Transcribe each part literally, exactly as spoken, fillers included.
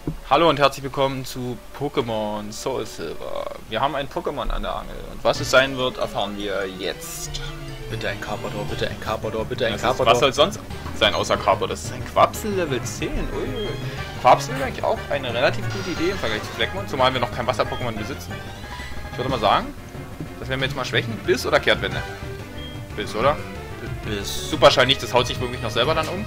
Hallo und herzlich willkommen zu Pokémon Soul Silver. Wir haben ein Pokémon an der Angel und was es sein wird, erfahren wir jetzt. Bitte ein Carpador, bitte ein Carpador, bitte ein Das Carpador. ist, was soll sonst sein außer Carpador? Das ist ein Quapsel Level zehn. Ui. Quapsel ist eigentlich auch eine relativ gute Idee im Vergleich zu Fleckmon, zumal wir noch kein Wasser-Pokémon besitzen. Ich würde mal sagen, das werden wir jetzt mal schwächen. Biss oder Kehrtwende? Biss, oder? Biss. Superschall nicht, das haut sich wirklich noch selber dann um.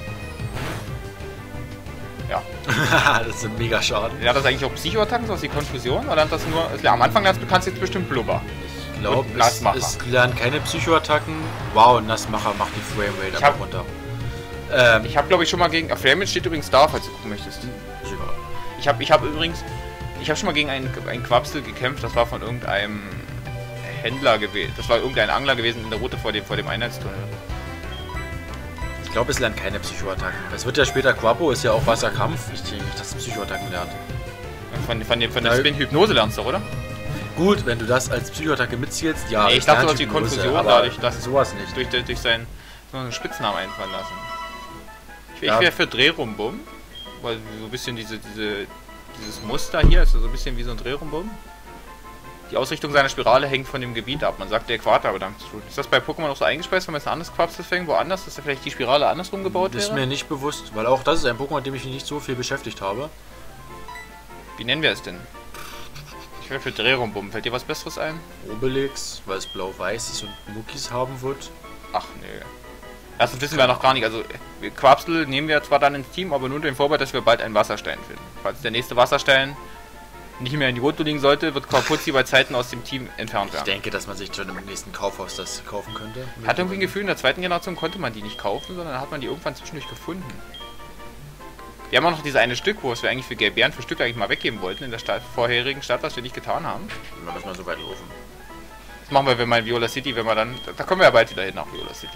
Ja. Das ist ein mega schade. Ja, das eigentlich auch Psychoattacken, so aus die Konfusion? Oder das nur. Ja, am Anfang lernst du kannst jetzt bestimmt Blubber. Ich glaube, es, es lernen keine Psychoattacken. Wow, Nassmacher macht die Framerate einfach runter. Ähm, ich habe, glaube ich, schon mal gegen. Auf Framerate steht übrigens da, falls du gucken möchtest. Super. Ich habe ich hab übrigens. Ich habe schon mal gegen einen, einen Quapsel gekämpft, das war von irgendeinem Händler gewesen. Das war irgendein Angler gewesen in der Route vor dem, vor dem Einheitstunnel. Ich glaube, es lernt keine Psychoattacken. Es wird ja später, Quapo ist ja auch Wasserkampf. Ich denke nicht, dass es Psychoattacken lernt. Von, von, dem, von der Spin-Hypnose lernst du, oder? Gut, wenn du das als Psychoattacke mitzählst, ja. Nee, ich dachte, dass die Konfusion dadurch, dass sowas nicht. Durch, durch seinen so einen Spitznamen einfallen lassen. Ich, Ja. ich wäre für Drehrumbum, weil so ein bisschen diese, diese, dieses Muster hier ist so ein bisschen wie so ein Drehrumbum. Die Ausrichtung seiner Spirale hängt von dem Gebiet ab. Man sagt der Äquator, aber dann ist das bei Pokémon auch so eingespeist, wenn man jetzt ein anderes Quapsel fängt, woanders, dass da vielleicht die Spirale andersrum gebaut Das ist wäre? mir nicht bewusst, weil auch das ist ein Pokémon, mit dem ich mich nicht so viel beschäftigt habe. Wie nennen wir es denn? Ich wäre für Drehrumbum. Fällt dir was Besseres ein? Obelix, weil es blau-weiß ist und Muckis haben wird. Ach nö. Erstens wissen wir noch gar nicht. Also Quapsel nehmen wir zwar dann ins Team, aber nur den Vorbehalt, dass wir bald einen Wasserstein finden. Falls der nächste Wasserstein nicht mehr in die Route liegen sollte, wird Corpuzzi bei Zeiten aus dem Team entfernt Ich werden. denke, dass man sich schon im nächsten Kaufhaus das kaufen könnte. Hat irgendwie ein Gefühl, in der zweiten Generation konnte man die nicht kaufen, sondern hat man die irgendwann zwischendurch gefunden. Wir haben auch noch dieses eine Stück, wo wir eigentlich für Gelbeeren für Stück eigentlich mal weggeben wollten in der Stadt, vorherigen Stadt, was wir nicht getan haben. Wir müssen mal so weit laufen. Das machen wir, wenn wir in Viola City, wenn wir dann... Da kommen wir ja bald wieder hin nach Viola City.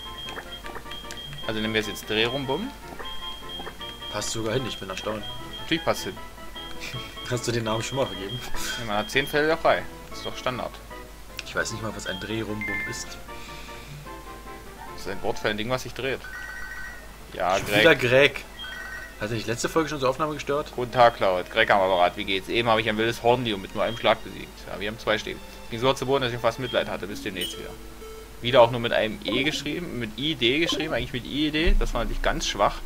Also nehmen wir es jetzt Drehrumbum. Passt sogar hin, ich bin erstaunt. Natürlich passt hin. Hast du den Namen schon mal vergeben? Ja, man hat zehn Felder frei. Das ist doch Standard. Ich weiß nicht mal, was ein Drehrumbum ist. Das ist ein Wort für ein Ding, was sich dreht. Ja, Schon wieder Greg. Greg. Hat er nicht letzte Folge schon zur Aufnahme gestört? Guten Tag, Cloud. Greg am Apparat, wie geht's? Eben habe ich ein wildes Hornlium mit nur einem Schlag besiegt. Ja, wir haben zwei Stehen. Ging so zu Boden, dass ich fast Mitleid hatte. Bis demnächst wieder. Wieder auch nur mit einem E geschrieben, mit I D geschrieben, eigentlich mit I D. Das war natürlich ganz schwach.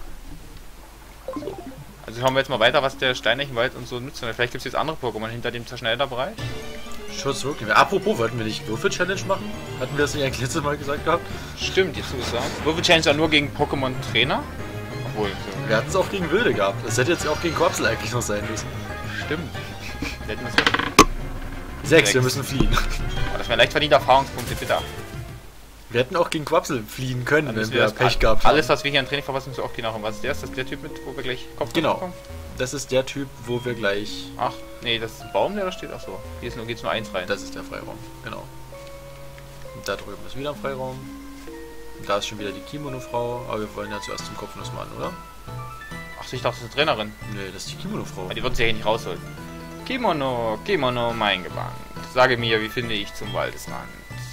So. Also schauen wir jetzt mal weiter, was der Steinechenwald und so nützt. Vielleicht gibt es jetzt andere Pokémon hinter dem Zerschneiderbereich. Schutz wirklich. Apropos, wollten wir nicht Würfel-Challenge machen? Hatten wir das nicht eigentlich letztes Mal gesagt gehabt? Stimmt, jetzt muss ich sagen. Würfel Challenge ja nur gegen Pokémon-Trainer. Obwohl, so. Wir hatten es auch gegen Wilde gehabt. Das hätte jetzt auch gegen Quapsel eigentlich noch sein müssen. Stimmt. Wir hätten das Sechs, Sechs. wir müssen fliehen. Aber das wären leicht verdiente Erfahrungspunkte, bitte. Wir hätten auch gegen Quapsel fliehen können, Dann wenn müssen wir das Pech all- gehabt haben. Alles, was wir hier an Training verpassen, müssen wir auch gehen. Und was ist der? Ist das der Typ mit, wo wir gleich Kopf Genau. bekommen? Das ist der Typ, wo wir gleich... Ach, nee, das ist ein Baum, der da steht. Ach so. Hier ist nur, geht's nur eins rein. Das ist der Freiraum, genau. Und da drüben ist wieder ein Freiraum. Und da ist schon wieder die Kimono-Frau, aber wir wollen ja zuerst zum Kopfnussmann, oder? Ach so, ich dachte, das ist eine Trainerin. Nee, das ist die Kimono-Frau. Aber die wird sie ja hier nicht rausholen. Kimono, Kimono, mein Gewand. Sage mir, wie finde ich zum Waldesrand?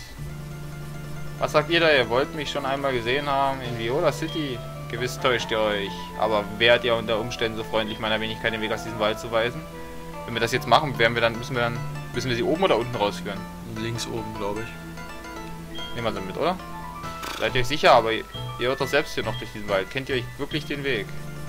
Was sagt ihr da? Ihr wollt mich schon einmal gesehen haben in Viola City? Gewiss täuscht ihr euch. Aber wärt ihr unter Umständen so freundlich, meiner Wenigkeit den Weg aus diesem Wald zu weisen? Wenn wir das jetzt machen, werden wir dann, müssen wir dann, müssen wir sie oben oder unten rausführen? Links oben, glaube ich. Nehmen wir sie mit, oder? Seid ihr euch sicher, aber ihr, ihr hört doch selbst hier noch durch diesen Wald. Kennt ihr euch wirklich den Weg?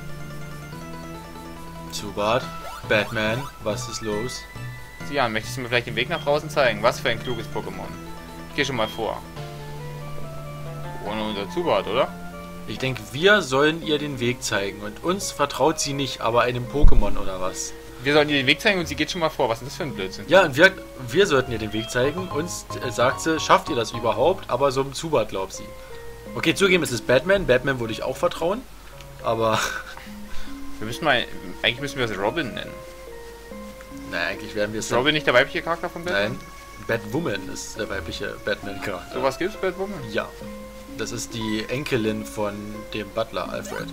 Zubat, Batman, was ist los? Sian, möchtest du mir vielleicht den Weg nach draußen zeigen? Was für ein kluges Pokémon. Ich gehe schon mal vor. Ohne unser Zubat, oder? Ich denke, wir sollen ihr den Weg zeigen und uns vertraut sie nicht, aber einem Pokémon oder was? Wir sollen ihr den Weg zeigen und sie geht schon mal vor. Was ist das für ein Blödsinn? Ja, und wir, wir sollten ihr den Weg zeigen. Uns äh, sagt sie, schafft ihr das überhaupt? Aber so ein Zubat glaubt sie. Okay, zugeben, es ist Batman. Batman würde ich auch vertrauen. Aber, Wir müssen mal, eigentlich müssen wir es Robin nennen. naja, eigentlich werden wir es... Ist Robin nicht der weibliche Charakter von Batman? Nein, Batwoman ist der weibliche Batman-Charakter. So was gibt's, Batwoman? Ja. Das ist die Enkelin von dem Butler, Alfred.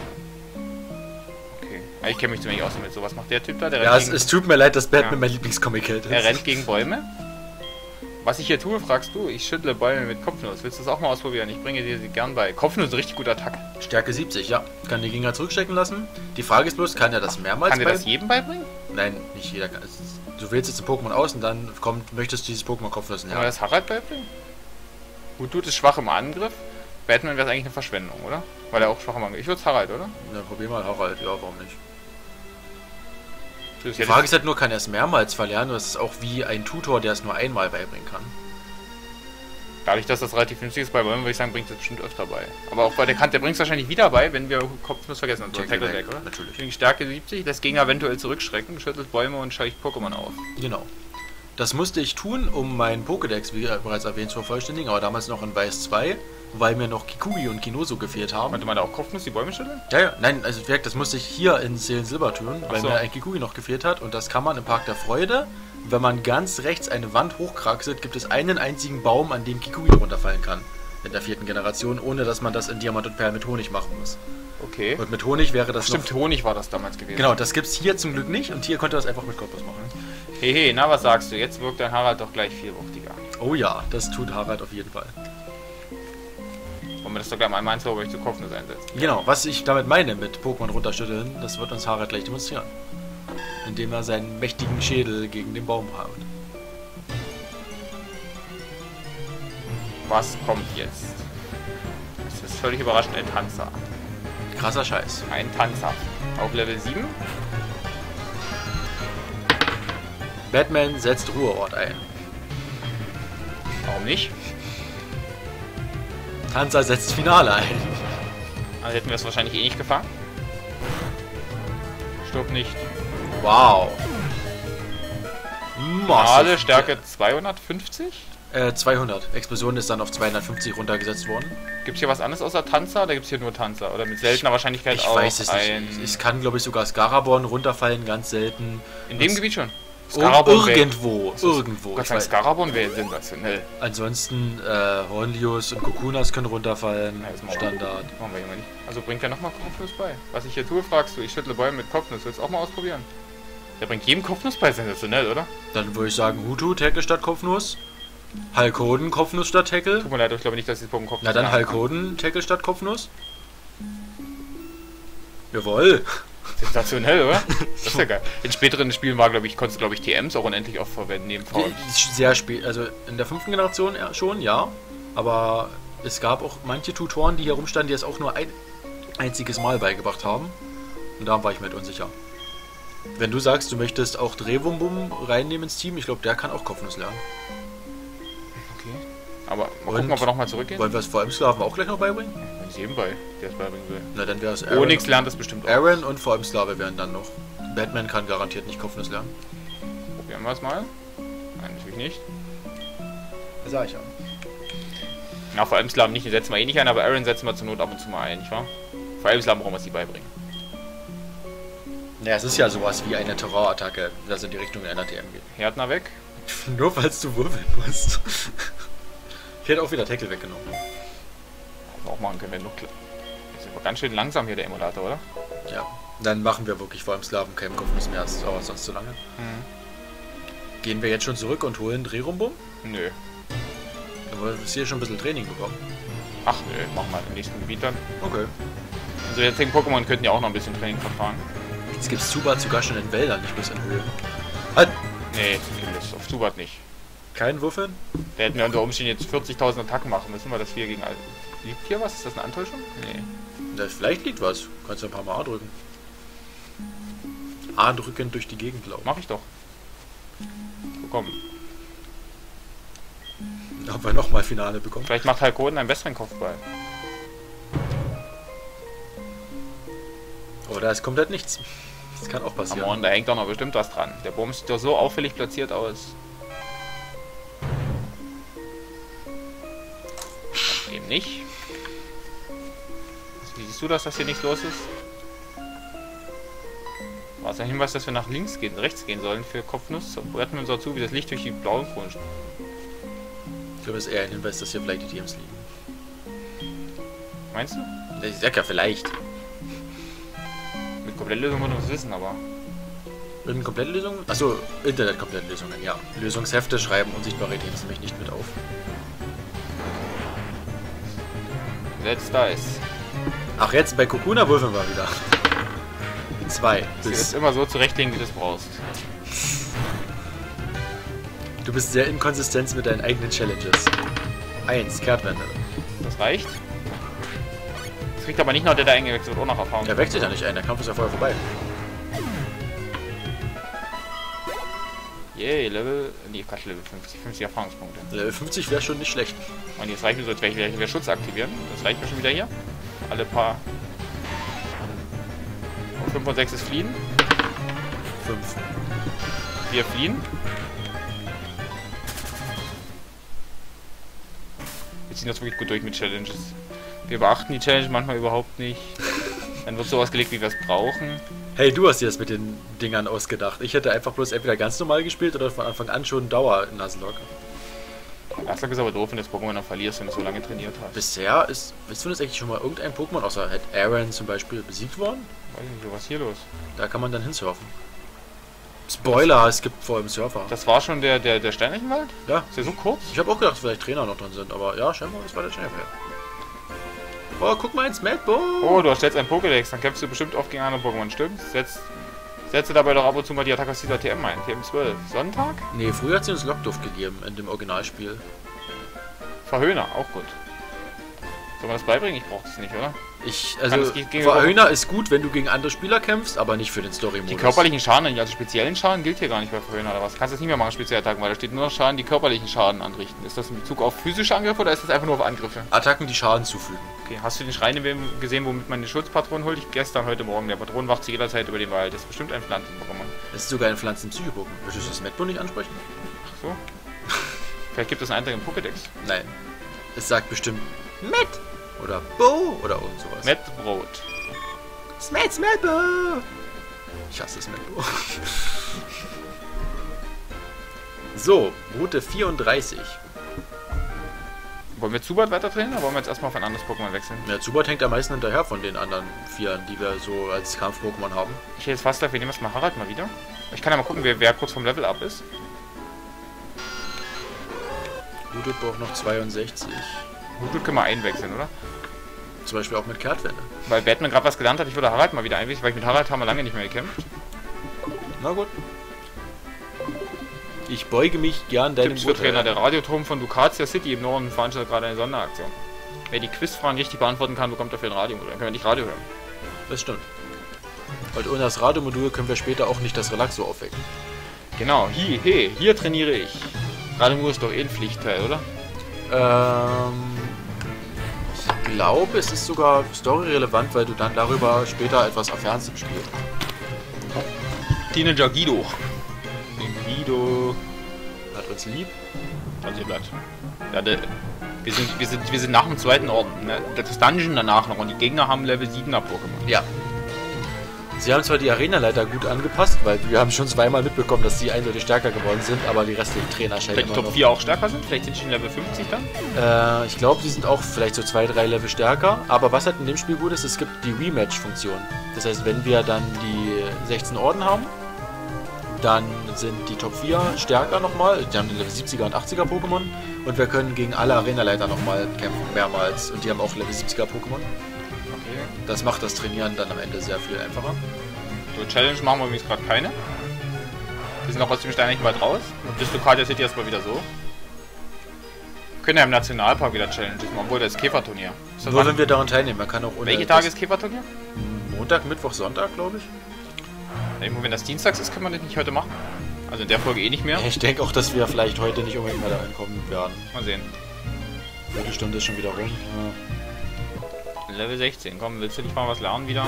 Okay. Ja, ich kenne mich ziemlich aus damit. So was macht der Typ da? Der Ja, rennt es, gegen, es tut mir leid, dass Batman Ja. mein Lieblingscomic-Held ist. er rennt gegen Bäume. Was ich hier tue, fragst du. Ich schüttle Bäume mit Kopfnuss. Willst du das auch mal ausprobieren? Ich bringe dir sie gern bei. Kopfnuss ist ein richtig guter Attack. Stärke siebzig, ja. Kann die Gegner zurückstecken lassen. Die Frage ist bloß, kann er das mehrmals Kann dir das jedem beibringen? Nein, nicht jeder kann. Du wählst jetzt ein Pokémon aus und dann kommt, möchtest du dieses Pokémon Kopfnuss Kann man das Harald beibringen? Gut tut es schwach im Angriff. Batman wäre es eigentlich eine Verschwendung, oder? Weil er auch schwach im Angriff. Ich würde es Harald, oder? Na, probier mal Harald. Ja, warum nicht? Das Die Frage ist halt nur, kann er es mehrmals verlernen? Das ist auch wie ein Tutor, der es nur einmal beibringen kann. Dadurch, dass das relativ günstig ist bei Bäumen, würde ich sagen, bringt es bestimmt öfter bei. Aber auch bei der Kante, der bringt es wahrscheinlich wieder bei, wenn wir Kopfnuss vergessen haben. So Tackle Tackle Back, Back, oder? natürlich. Deswegen Stärke siebzig, lässt Gegner eventuell zurückschrecken, schüttelt Bäume und scheucht Pokémon auf. Genau. Das musste ich tun, um meinen Pokédex, wie bereits erwähnt, zu vervollständigen, aber damals noch in Weiß zwei, weil mir noch Kikugi und Kinoso gefehlt haben. Meinte man da auch Kopfnuss die Bäume schütteln? Ja, ja, nein, also direkt, das musste ich hier in Seelen Silber tun, weil Ach so. mir ein Kikugi noch gefehlt hat und das kann man im Park der Freude. Wenn man ganz rechts eine Wand hochkraxelt, gibt es einen einzigen Baum, an dem Kikugi runterfallen kann. In der vierten Generation, ohne dass man das in Diamant und Perl mit Honig machen muss. Okay. Und mit Honig wäre das Stimmt, noch... Honig war das damals gewesen. Genau, das gibt's hier zum Glück nicht und hier konnte das einfach mit Kopfnuss machen. Hey, hey, na, was sagst du? Jetzt wirkt dein Harald doch gleich viel wuchtiger. Oh ja, das tut Harald auf jeden Fall. Wollen wir das doch gleich mal einmal wo ich zu Kopfnuss einsetzen? Genau, was ich damit meine mit Pokémon runterschütteln, das wird uns Harald gleich demonstrieren. Indem er seinen mächtigen Schädel gegen den Baum haut. Was kommt jetzt? Es ist völlig überraschend ein Tanzer. Krasser Scheiß. Ein Tanzer. Auf Level sieben. Batman setzt Ruheort ein. Warum nicht? Tanzer setzt Finale ein. Also hätten wir es wahrscheinlich eh nicht gefangen. Stirb nicht. Wow. Finale Stärke zweihundertfünfzig? Äh, zweihundert. Explosion ist dann auf zweihundertfünfzig runtergesetzt worden. Gibt es hier was anderes außer Tanzer? Da gibt es hier nur Tanzer. Oder mit seltener Wahrscheinlichkeit Ich auch weiß es ein... nicht. Es kann, glaube ich, sogar Scarabon runterfallen, ganz selten. In dem Das- Gebiet schon. Und wär- irgendwo. Irgendwo. Gott Ich sei Dank, weiß- Scarabon wäre sensationell. Ansonsten, äh, Hornlius und Kokunas können runterfallen. Ja, das machen wir. Standard. Machen wir immer nicht. Also bringt er nochmal Kopfnuss bei. Was ich hier tue, fragst du. Ich schüttle Bäume mit Kopfnuss. Willst du auch mal ausprobieren? Der bringt jedem Kopfnuss bei. Sensationell, oder? Dann würde ich sagen, Hutu, Tackle statt Kopfnuss. Hulk Hogan, Kopfnuss statt Tackle. Tut mir leid, ich glaube nicht, dass ich Pokémon Kopfnuss Na dann lernen Hulk kann. Hogan, Tackle statt Kopfnuss. Jawohl. Sensationell, oder? Das ist ja geil. In späteren Spielen war, glaube ich, konntest du, glaube ich, T Ms auch unendlich oft verwenden neben V M. Sehr spät, also in der fünften Generation ja, schon, ja. Aber es gab auch manche Tutoren, die hier rumstanden, die es auch nur ein einziges Mal beigebracht haben. Und da war ich mir halt unsicher. Wenn du sagst, du möchtest auch Drehwumbum reinnehmen ins Team, ich glaube, der kann auch Kopfnuss lernen. Okay. Aber mal Und gucken, ob wir nochmal zurückgehen. Wollen wir es vor allem Sklaven auch gleich noch beibringen? Wenn ich jedem bei, der es beibringen will. Na, dann wäre es Aaron. Onyx lernt das bestimmt auch. Aaron und vor allem Sklave wären dann noch. Batman kann garantiert nicht Kopfnuss lernen. Probieren wir es mal. Nein, natürlich nicht. Das sag ich ja. Na, vor allem Slaven nicht, den setzen wir eh nicht ein, aber Aaron setzen wir zur Not ab und zu mal ein, nicht wahr? Vor allem Slaven brauchen wir es die beibringen. Naja, es ist ja sowas wie eine Terrorattacke, das in die Richtung einer T M geht. Härtner weg. Nur falls du würfeln musst. Ich hätte auch wieder Tackle weggenommen. Also auch machen können wir noch klar. Ist aber ganz schön langsam hier der Emulator, oder? Ja, dann machen wir wirklich vor allem Sklaven keinen Kopfnuss mehr, das dauert sonst zu lange. Mhm. Gehen wir jetzt schon zurück und holen Drehrumbum? Nö. Aber wir haben hier schon ein bisschen Training bekommen. Ach nö, machen wir im nächsten Gebiet dann. Okay. Unsere jetzigen Pokémon könnten ja auch noch ein bisschen Training verfahren. Jetzt gibt es Zubat sogar schon in Wäldern, nicht bloß in Höhe. Halt! Nee, das auf Zubat nicht. Keinen Würfeln? Da hätten wir unter Umständen jetzt vierzigtausend Attacken machen müssen, weil das hier gegen... All- Liegt hier was? Ist das eine Antäuschung? Nee. Na, vielleicht liegt was. Kannst du ein paar Mal A drücken. A drücken durch die Gegend laufen. Mach ich doch. So, komm. Da haben wir nochmal Finale bekommen. Vielleicht macht Halkoden einen besseren Kopfball. Aber da ist komplett nichts. Das kann auch Come passieren. on, da hängt doch noch bestimmt was dran. Der Baum sieht doch so auffällig platziert aus. Eben nicht. Wie siehst du das, dass hier nichts los ist? War es ein Hinweis, dass wir nach links gehen, rechts gehen sollen für Kopfnuss? Retten wir uns auch zu, wie das Licht durch die blauen Kronen. Ich glaube, es ist eher ein Hinweis, dass hier vielleicht die T Ms liegen. Meinst du? Ich sag ja vielleicht. Mit Komplettlösung würden wir es wissen, aber... In Komplettlösungen? Achso, Internet-Komplettlösungen, ja. Lösungshefte schreiben unsichtbare Teams nämlich nicht mit auf. Let's Dice. Ach, jetzt bei Kokuna würfeln wir wieder. Zwei. Du musst immer so zurechtlegen, wie du es brauchst. Du bist sehr inkonsistent mit deinen eigenen Challenges. Eins, Kehrtwende. Das reicht. Das kriegt aber nicht nur der, der eingewechselt wird, auch noch Erfahrung. Der wechselt ja nicht ein, der Kampf ist ja vorher vorbei. Yay, Level. Nee, Quatsch, Level fünfzig. fünfzig Erfahrungspunkte. Level fünfzig wäre schon nicht schlecht. Und jetzt reicht mir so, jetzt werde ich wieder Schutz aktivieren. Das reicht mir schon wieder hier. Alle paar. fünf und sechs ist Fliehen. fünf. Wir fliehen. Wir ziehen das wirklich gut durch mit Challenges. Wir beachten die Challenge manchmal überhaupt nicht. Dann wird so ausgelegt, wie wir es brauchen. Hey, du hast dir das mit den Dingern ausgedacht. Ich hätte einfach bloß entweder ganz normal gespielt oder von Anfang an schon Dauer in Nuzlocke. Nuzlocke ist aber doof, wenn du das Pokémon dann verlierst, wenn du so lange trainiert hast. Bisher ist, weißt du, ist eigentlich schon mal irgendein Pokémon, außer halt Aaron zum Beispiel, besiegt worden? Weiß ich nicht, was ist hier los? Da kann man dann hinsurfen. Spoiler, es gibt vor allem Surfer. Das war schon der, der, der Sternlichenwald? Ja. Ist der so kurz? Ich habe auch gedacht, vielleicht Trainer noch drin sind, aber ja, scheinbar, das war der Sternlichenwald. Oh, guck mal ins Madbo! Oh, du hast jetzt ein Pokédex, dann kämpfst du bestimmt oft gegen andere Pokémon, stimmt? Setz, setze dabei doch ab und zu mal die Attacke aus dieser T M ein. T M zwölf. Sonntag? Nee, früher hat sie uns Lockduft gegeben in dem Originalspiel. Verhöhner, auch gut. Soll man das beibringen? Ich brauche das nicht, oder? Ich, also, das gegen- Verhöhner ist gut, wenn du gegen andere Spieler kämpfst, aber nicht für den Story-Modus. Die körperlichen Schaden, also speziellen Schaden, gilt hier gar nicht bei Verhöhner oder was? Kannst du das nicht mehr machen, Spezialattacken, weil da steht nur noch Schaden, die körperlichen Schaden anrichten. Ist das in Bezug auf physische Angriffe oder ist das einfach nur auf Angriffe? Attacken, die Schaden zufügen. Okay, hast du den Schrein gesehen, womit man den Schutzpatron holt? Ich gestern, heute Morgen. Der Patron wacht zu jeder Zeit über den Wald. Das ist bestimmt ein Pflanzen-Pokémon. Das ist sogar ein Pflanzen-Psycho-Pokémon. Willst du das Madbo nicht ansprechen? Ach so. Vielleicht gibt es einen Eintrag im Pokédex. Nein. Es sagt bestimmt Met oder Bo oder irgend sowas. Metbrot. Smet, Smetbo! Ich hasse das Madbo. So, Route vierunddreißig. Wollen wir Zubat weiter trainieren oder wollen wir jetzt erstmal auf ein anderes Pokémon wechseln? Ja, Zubat hängt am meisten hinterher von den anderen Vieren, die wir so als Kampf-Pokémon haben. Ich hätte jetzt fast dafür, nehmen wir mal Harald mal wieder. Ich kann ja mal gucken, wer, wer kurz vom Level up ist. Route braucht noch zweiundsechzig. Gut, können wir einwechseln, oder? Zum Beispiel auch mit Kehrtwende. Weil Batman gerade was gelernt hat, ich würde Harald mal wieder einwechseln, weil ich mit Harald haben wir lange nicht mehr gekämpft. Na gut. Ich beuge mich gern deinem Tipps für Trainer. Der Radioturm von Ducatia City im Norden veranstaltet gerade eine Sonderaktion. Wer die Quizfragen richtig beantworten kann, bekommt dafür ein Radiomodul. Dann können wir nicht Radio hören. Das stimmt. Und ohne das Radiomodul können wir später auch nicht das Relaxo aufwecken. Genau, hier, hey, hier trainiere ich. Radiomodul ist doch eh ein Pflichtteil, oder? Ähm, ich glaube, es ist sogar storyrelevant, weil du dann darüber später etwas erfährst im Spiel. Teenager Guido. Guido Hat uns lieb. hat sie bleibt. Ja, der, wir, sind, wir, sind, wir sind nach dem zweiten Orden. Ne? Das Dungeon danach noch und die Gegner haben Level siebener Pokémon. Ja. Sie haben zwar die Arenaleiter gut angepasst, weil wir haben schon zweimal mitbekommen, dass sie eindeutig stärker geworden sind, aber die restlichen Trainer scheinen Vielleicht die immer Top noch... vier auch stärker sind? Vielleicht sind sie in Level fünfzig dann? Äh, ich glaube, die sind auch vielleicht so zwei, drei Level stärker. Aber was halt in dem Spiel gut ist, es gibt die Rematch-Funktion. Das heißt, wenn wir dann die sechzehn Orden haben, dann sind die Top vier stärker nochmal. Die haben die Level siebziger und achtziger Pokémon. Und wir können gegen alle Arenaleiter nochmal kämpfen, mehrmals. Und die haben auch Level siebziger Pokémon. Okay. Das macht das Trainieren dann am Ende sehr viel einfacher. So, Challenge machen wir übrigens gerade keine. Wir sind auch aus dem Stein nicht weit raus. Und das Ducatia City erstmal wieder so. Wir können ja im Nationalpark wieder Challenges machen, obwohl das ist Käferturnier. Ist das Nur wann? wenn wir daran teilnehmen. Man kann auch ohne Welche das- Tage ist Käferturnier? Montag, Mittwoch, Sonntag, glaube ich. Irgendwo, wenn das dienstags ist, kann man das nicht heute machen. Also in der Folge eh nicht mehr. Ich denke auch, dass wir vielleicht heute nicht unbedingt mehr da ankommen werden. Mal sehen. Eine Stunde ist schon wieder rum. Ja. Level sechzehn. Komm, willst du nicht mal was lernen wieder?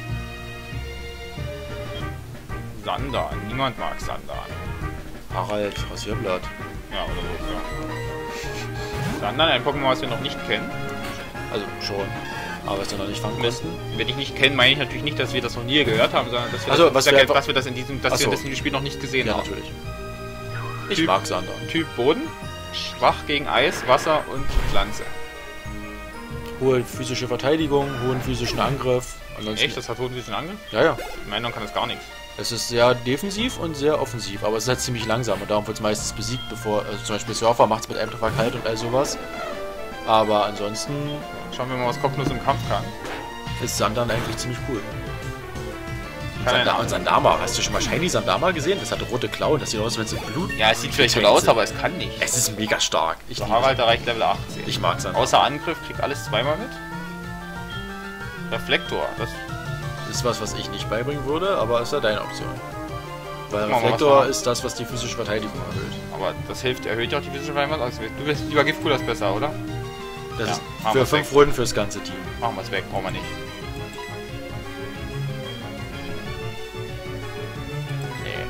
Sandan. Niemand mag Sandan. Harald, Rasierblatt. Ja, oder so. Ja. Sandan, ein Pokémon, was wir noch nicht kennen. Also schon. Aber was wir noch nicht fangen konnten. Wenn ich nicht kenne, meine ich natürlich nicht, dass wir das noch nie gehört haben, sondern dass wir, Also, das, was dass wir wir, einfach- dass wir das in diesem, dass Ach wir so. das in diesem Spiel noch nicht gesehen Ja, haben. natürlich. Ich Typ- mag Sander. Typ Boden, schwach gegen Eis, Wasser und Pflanze. Hohe physische Verteidigung, hohen physischen Angriff. Ansonsten Echt? Das hat hohen physischen Angriff? Ja, ja. In meinen Augen kann das gar nichts. Es ist sehr defensiv und sehr offensiv, aber es ist halt ziemlich langsam und darum wird es meistens besiegt, bevor, also zum Beispiel Surfer macht es mit einem Treffer kalt und all sowas. Aber ansonsten Schauen wir mal, was Kopfnuss im Kampf kann. ist Sandan eigentlich ziemlich cool. Und, Keine Sanda Ahnung. und Sandama, hast du schon mal Shiny Sandama gesehen? Das hat rote Klauen, das sieht aus, wenn es im Blut... Ja, es sieht vielleicht so getränkt aus, sind. aber es kann nicht. Es ist mega stark. Ich, So, liebe Harald es. erreicht Level achtzehn. Ich mag Sandama. Außer Angriff kriegt alles zweimal mit. Reflektor, das Das ist was, was ich nicht beibringen würde, aber ist ja deine Option. Weil Machen wir Reflektor was ist das, was die physische Verteidigung erhöht. aber das hilft, erhöht ja auch die physische Vereinbarung. Also, du bist lieber Giftpool, das ist besser, oder? Das Ja, ist machen für wir's fünf weg. Runden fürs ganze Team. Machen wir es weg, brauchen wir nicht. Nee.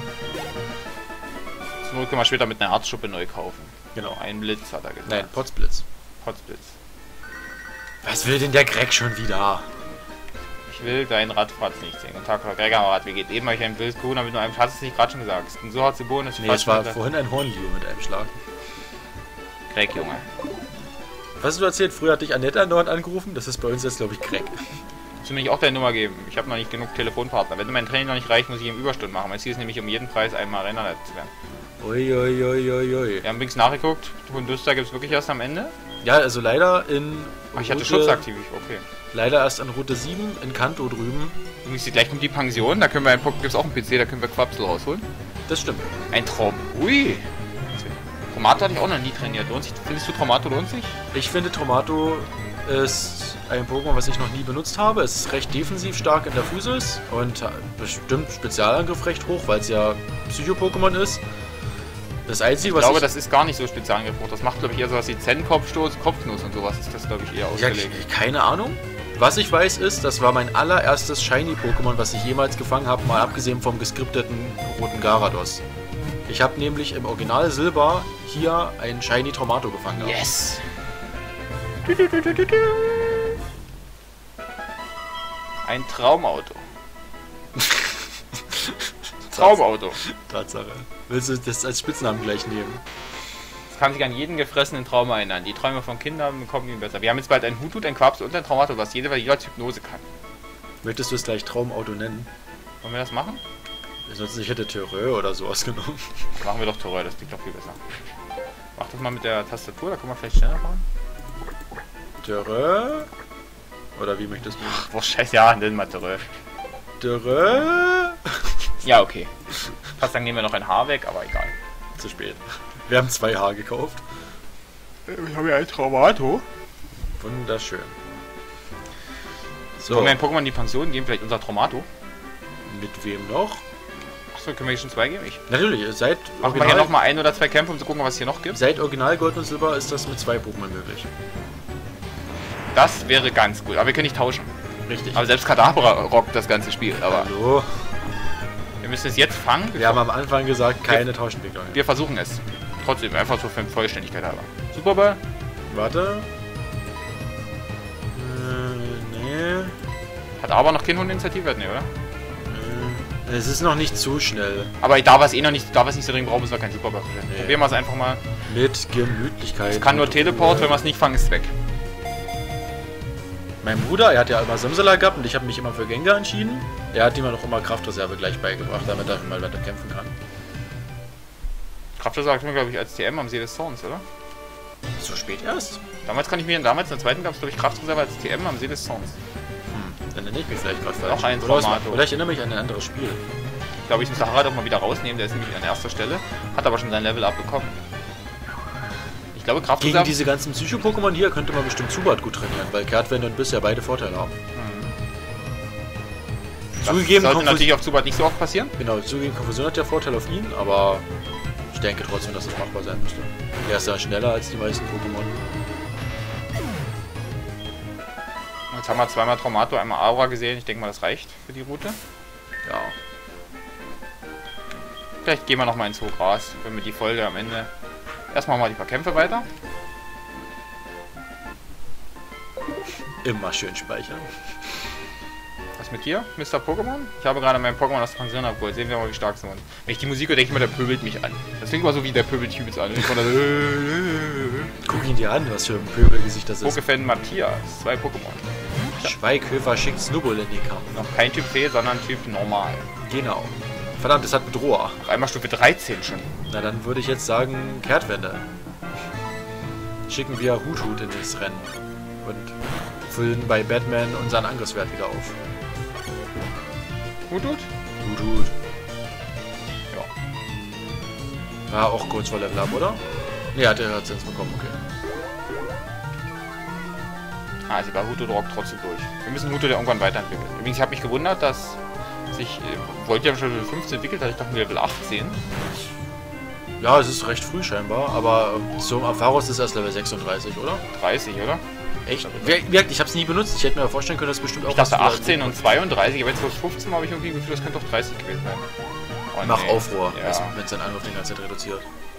Zur Not können wir später mit einer Arztschuppe neu kaufen. Genau. Ein Blitz hat er gesagt. Nein, Potzblitz. Potzblitz. Was will denn der Greg schon wieder? Ich will deinen Radfratz nicht sehen. Guten Tag, Frau Gregor, wie geht eben euch ein wildes Kuchen, damit du einem hast es nicht gerade schon gesagt. Und so hat sie Bohnen, dass Nee, es war vorhin ein Hornlio mit einem Schlag. Greg, Junge. Was hast du erzählt? Früher hatte ich Annette andauernd angerufen. Das ist bei uns jetzt, glaube ich, Greg. Kannst du mir nicht auch deine Nummer geben? Ich habe noch nicht genug Telefonpartner. Wenn du mein Training noch nicht reicht, muss ich ihm Überstunden machen. Mein Ziel ist nämlich, um jeden Preis einmal Renner zu werden. Uiuiuiui. Ui, ui. Wir haben übrigens nachgeguckt. Hunduster gibt es wirklich erst am Ende. Ja, also leider in. Ach, ich hatte Route- Schutz aktiv. Okay. Leider erst an Route sieben in Kanto drüben. Übrigens, gleich kommt die Pension. Da können wir einen gibt es auch einen P C, da können wir Quapsel rausholen. Das stimmt. Ein Traum. Ui. Traumato hatte ich auch noch nie trainiert. Lohnt sich, findest du Traumato lohnt sich? Ich finde, Tomato ist ein Pokémon, was ich noch nie benutzt habe. Es ist recht defensiv stark in der Physis und bestimmt Spezialangriff recht hoch, weil es ja Psycho-Pokémon ist. Das Einzige, Ich was glaube, ich... das ist gar nicht so Spezialangriff. Das macht, glaube ich, eher sowas wie Zen-Kopfstoß, Kopfnuss und sowas. Ist das, glaube ich, eher Ja, ausgelegt. keine Ahnung. Was ich weiß ist, das war mein allererstes Shiny-Pokémon, was ich jemals gefangen habe, mal abgesehen vom geskripteten roten Garados. Ich habe nämlich im Original Silber hier ein Shiny Tomato gefangen. gehabt. Yes! Du, du, du, du, du, du. Ein Traumauto. Traumauto. Tatsache. Willst du das als Spitznamen gleich nehmen? Das kann sich an jeden gefressenen Traum erinnern. Die Träume von Kindern bekommen ihn besser. Wir haben jetzt bald ein Hutut, ein Quapsel und ein Traumato, was jeder, jeder Hypnose kann. Möchtest du es gleich Traumauto nennen? Wollen wir das machen? Sonst ich hätte Terreur oder so ausgenommen. Machen wir doch Terror, das klingt doch viel besser. Mach das mal mit der Tastatur, da können wir vielleicht schneller fahren. Terreur? Oder wie möchtest du? Boah, scheiße, ja, nenn mal Terror. Terreur? Ja, okay. Fast dann nehmen wir noch ein Haar weg, aber egal. Zu spät. Wir haben zwei Haar gekauft. Wir haben ja ein Traumato. Wunderschön. So. So, Wollen wir ein Pokémon in die Pension geben? Vielleicht unser Traumato? mit wem noch? Achso, können wir hier schon zwei geben? Ich Natürlich, seit machen wir hier nochmal ein oder zwei Kämpfe, um zu gucken, was es hier noch gibt. Seit Original Gold und Silber ist das mit zwei Pokémon möglich. Das wäre ganz gut, aber wir können nicht tauschen. Richtig. Aber selbst Kadabra rockt das ganze Spiel. Aber Hallo. wir müssen es jetzt fangen. Wir haben am Anfang gesagt, keine Tauschentwicklung. Wir versuchen es. Trotzdem, einfach so für Vollständigkeit halber. Superball. Warte. Äh, nee. Hat aber noch kein Hund-Initiative, ne, oder? Äh, es ist noch nicht zu schnell. Aber da wir es eh noch nicht, da wir es nicht so dringend brauchen, müssen wir keinen Superball verwenden. Nee. Probieren wir es einfach mal. Mit Gemütlichkeit. Es kann nur und Teleport, Ruhe. wenn wir es nicht fangen, ist es weg. Mein Bruder, er hat ja immer Simsala gehabt und ich habe mich immer für Gengar entschieden. Er hat ihm noch immer Kraftreserve gleich beigebracht, damit er mal weiter kämpfen kann. Kraftreserve hat mir, glaube ich, als T M am See des Zorns, oder? So spät erst? Damals kann ich mir, damals in der zweiten gab es, glaube ich, Kraftreserve als T M am See des Zorns. Hm, dann nenne ich mich vielleicht gerade falsch. Noch ein oder, was- Traumato. oder ich erinnere mich an ein anderes Spiel. Ich glaube, ich muss Harald auch mal wieder rausnehmen, der ist nämlich an erster Stelle. Hat aber schon sein Level abbekommen. Ich glaube, Gegen Kraftreserve... diese ganzen Psycho-Pokémon hier könnte man bestimmt Zubat gut trainieren, weil Kehrtwende und Biss ja beide Vorteile haben. Das Zugegeben, sollte Konfus- natürlich auf Zubat nicht so oft passieren. Genau, zugegeben, Konfusion hat ja Vorteil auf ihn, aber ich denke trotzdem, dass das machbar sein müsste. Er ist ja schneller als die meisten Pokémon. Jetzt haben wir zweimal Traumato, einmal Aura gesehen. Ich denke mal, das reicht für die Route. Ja. Vielleicht gehen wir nochmal ins Hochgras, wenn wir die Folge am Ende... Erstmal machen wir die paar Kämpfe weiter. Immer schön speichern. Was mit dir, Mister Pokémon? Ich habe gerade meinen Pokémon aus der Pension abgeholt. Sehen wir mal, wie stark sie sind. Wenn ich die Musik höre, denke ich mir, der pöbelt mich an. Das klingt immer so wie der pöbelt übelst an. Ich da Guck ihn dir an, was für ein Pöbelgesicht das ist. Pokefan Matthias, zwei Pokémon. Schweighöfer schickt Snubbull in den Kampf. Noch kein Typ Fee, sondern Typ Normal. Genau. Verdammt, das hat Bedroher. Auf einmal Stufe dreizehn schon. Na, dann würde ich jetzt sagen, Kehrtwende. Schicken wir Hut Hut in das Rennen. Und füllen bei Batman unseren Angriffswert wieder auf. Hut Hut? Hut Hut. Ja. War auch kurz vor Level Up, oder? Ne, hat er jetzt bekommen, okay. Ah, sie bei Hut Hut rockt trotzdem durch. Wir müssen Hut Hut ja irgendwann weiterentwickeln. Übrigens, ich habe mich gewundert, dass sich... Äh, wollte ja schon Level fünfzehn entwickelt, hatte ich doch Level achtzehn. Ja, es ist recht früh scheinbar, aber zum Erfahrungs ist es erst Level sechsunddreißig, oder? dreißig, oder? Echt? Ich hab's nie benutzt. Ich hätte mir vorstellen können, dass es bestimmt auch... Ich dachte was für- achtzehn und zweiunddreißig, aber jetzt fünfzehn habe ich irgendwie gefühlt, das könnte doch dreißig gewesen sein. Oh, Mach nee. Aufruhr, Ja. wenn es deinen Angriff die ganze Zeit reduziert.